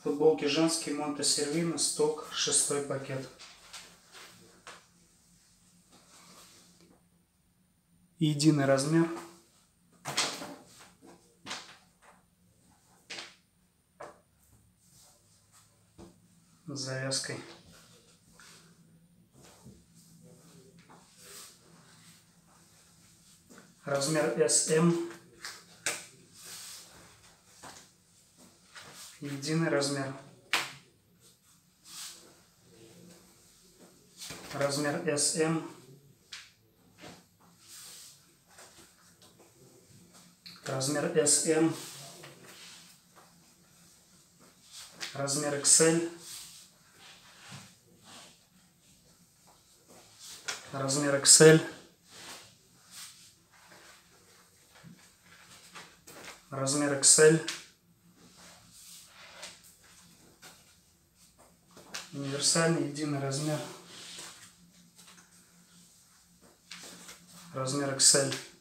Футболки женские Монте Сервино, сток, 6 пакет. Единый размер. С завязкой. Размер SM. Единый размер. Размер SM. Размер SM. Размер XL. Размер XL. Размер XL. Универсальный единый размер. Размер XL.